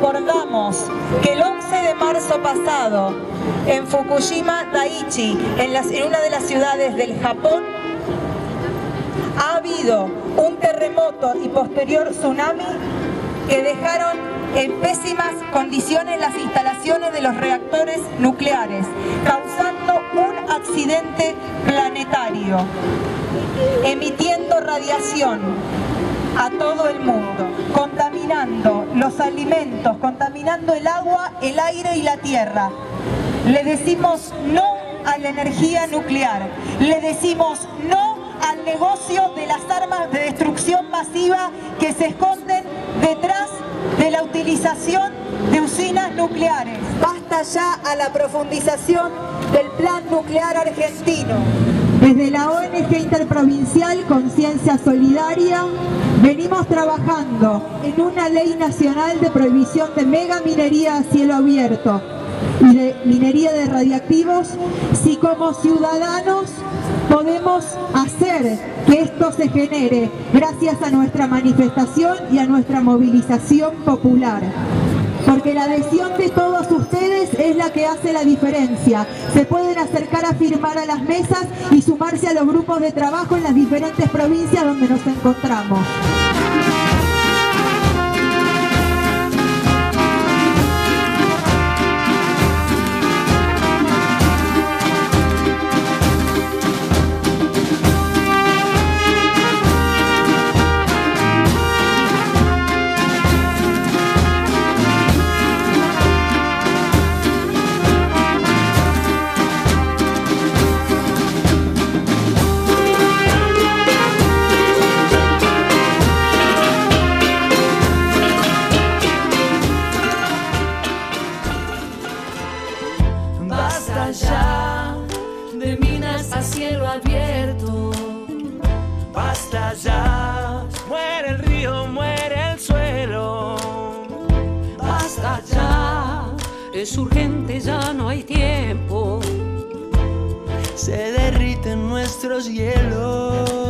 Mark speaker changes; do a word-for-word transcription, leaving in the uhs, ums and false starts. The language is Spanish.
Speaker 1: recordamos que el once de marzo pasado, en Fukushima Daiichi, en, las, en una de las ciudades del Japón, ha habido un terremoto y posterior tsunami que dejaron en pésimas condiciones las instalaciones de los reactores nucleares, causando un accidente planetario, emitiendo radiación a todo el mundo, contaminando los alimentos, contaminando el agua, el aire y la tierra. Le decimos no a la energía nuclear, le decimos no al negocio de las armas de destrucción masiva que se esconden detrás de la utilización de usinas nucleares. Basta ya a la profundización del plan nuclear argentino. Desde la O N G Interprovincial Conciencia Solidaria venimos trabajando en una ley nacional de prohibición de megaminería a cielo abierto y de minería de radiactivos, si como ciudadanos podemos hacer que esto se genere gracias a nuestra manifestación y a nuestra movilización popular. Porque la adhesión de todos ustedes es la que hace la diferencia. Se pueden acercar a firmar a las mesas y sumarse a los grupos de trabajo en las diferentes provincias donde nos encontramos.
Speaker 2: Ya de minas a cielo abierto.
Speaker 3: Basta ya, muere el río, muere el suelo.
Speaker 2: Basta ya, es urgente, ya no hay tiempo.
Speaker 3: Se derriten nuestros hielos.